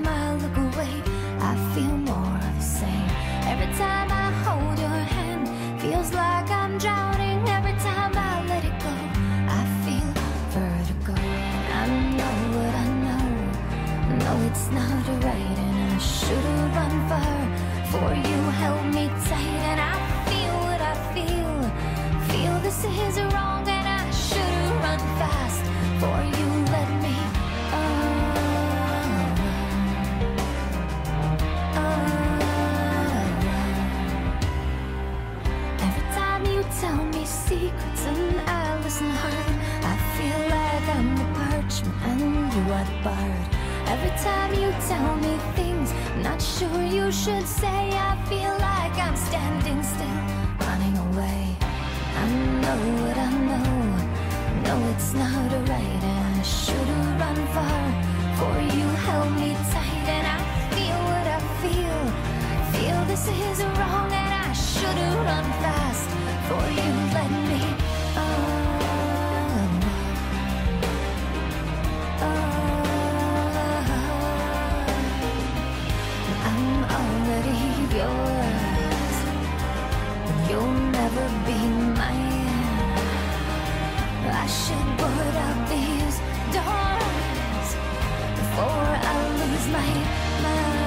I look away, I feel more of the same. Every time I hold your hand, feels like I'm drowning. Every time I let it go, I feel vertigo. I know what I know. No, it's not right, and I should've run far. For you held me tight, and I feel what I feel. Feel this is wrong, and I should've run fast. For you let me Every time you tell me secrets and I listen hard, I feel like I'm the parchment and you are the bard. Every time you tell me things not sure you should say, I feel like I'm standing still, running away. I know what I know. No, it's not right, and I should've run far. For you held me tight, and I feel what I feel. Feel this is wrong, and I should've run fast. For you let me I'm already yours, but you'll never be mine. I should board out these doors before I lose my mind.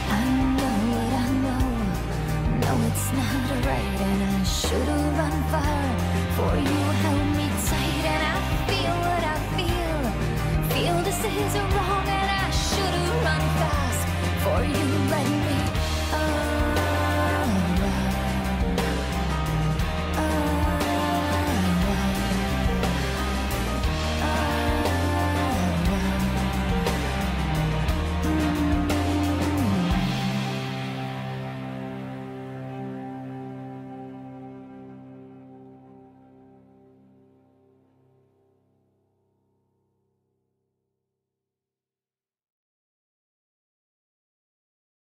It's not right, and I should've run far.